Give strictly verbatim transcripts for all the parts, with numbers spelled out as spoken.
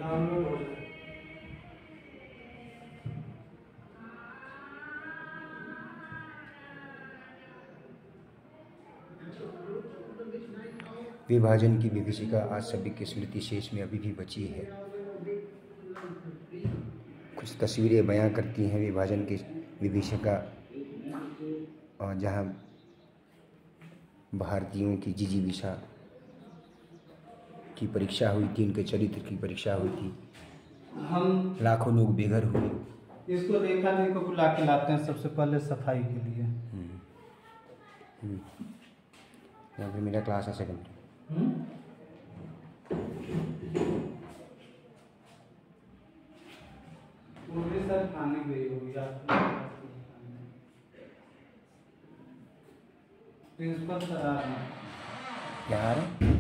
विभाजन की विभीषिका आज सभी के स्मृति शेष में अभी भी बची है। कुछ तस्वीरें बयां करती हैं विभाजन की विभीषिका, और जहां भारतीयों की जिजीविषा की परीक्षा हुई थी, उनके चरित्र की परीक्षा हुई थी। हम लाखों लोग बेघर हुए। इसको रेखा जी को बुला के लाते हैं सबसे पहले सफाई के लिए। यहाँ पे मेरा क्लास है सेकंड। सर खाने गई होगी प्रिंसिपल सर आ रहे हैं। क्या आ रहे हैं?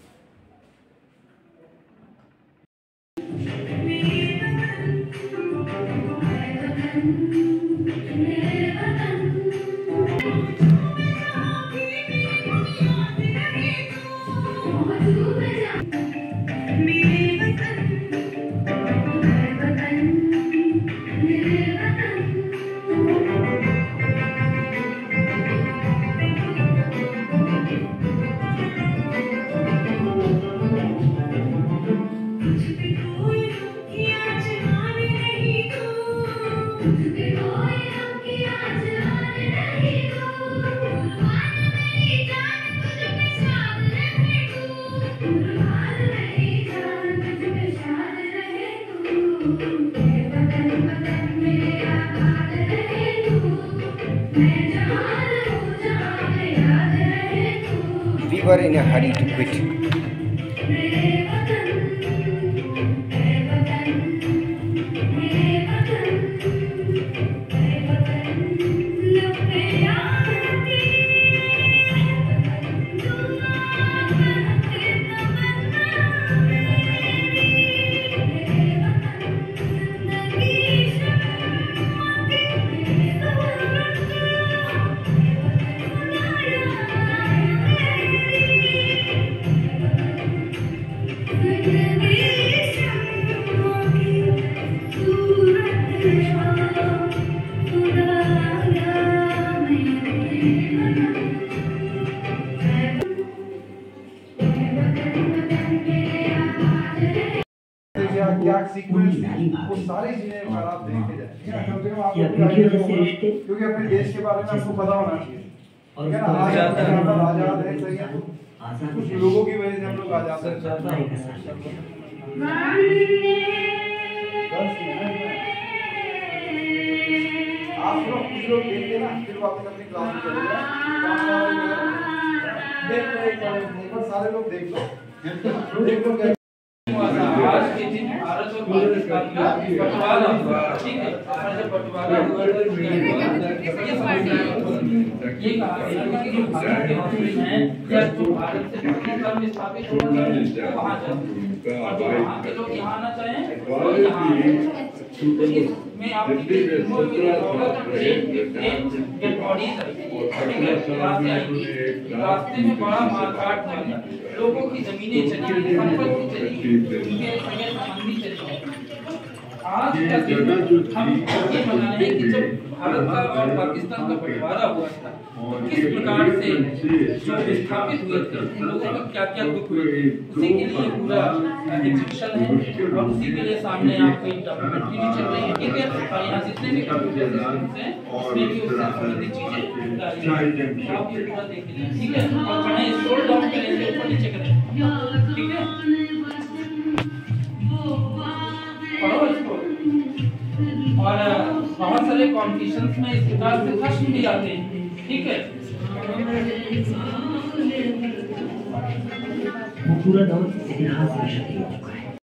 We were in a hurry to quit. क्या सीक्वेंस वो सारी चीजें अगर आप देखे जाए कम से कम आपको, क्योंकि अपने देश के बारे में आपको पता होना चाहिए। और आजाद है, सही है, कुछ लोगों की वजह से हम लोग आजाद हैं। आप लोग कुछ लोग देखते ना, फिर वापस अपनी क्लास में चले जाए, देख लो सारे लोग देख लो देख लो आज के दिन भारत और पाकिस्तान का बंटवारा हुआ, ठीक है, और जब बंटवारा हुआ तो ये कहा गया कि जो भारत के मुस्लिम हैं या जो भारत से पाकिस्तान में स्थापित हुआ है वहाँ जाए, और जो वहाँ के लोग यहाँ आना चाहें वो यहाँ इसमें आपकी डेड बॉडीज रास्ते में बड़ा मारकाट हुआ, लोगों की जमीनें चली, संपत्ति चली, आज का दिन हम ये मना रहे हैं कि जब भारत का और पाकिस्तान का बंटवारा हुआ था किस प्रकार से जो विस्थापित हुए थे उन लोगों का क्या क्या दुख हुए थे, उसी के लिए पूरा एग्जीबिशन है और उसी के लिए सामने आपको एक डॉक्यूमेंट्री भी चल रही है, ठीक है, और यहाँ जितने भी कंप्यूटर सिस्टम्स हैं उसमें भी उससे संबंधित चीजें आप ये पूरा देख लीजिए, ठीक है, और पढ़ाई स्क्रॉल डाउन करेंगे ऊपर नीचे करेंगे, ठीक है, पढ़ो इसको। और बहुत सारे कॉम्पिटिशन्स में इस प्रकार से प्रश्न भी आते हैं, ठीक है, वो पूरा दौर इतिहास में छपी हुआ है।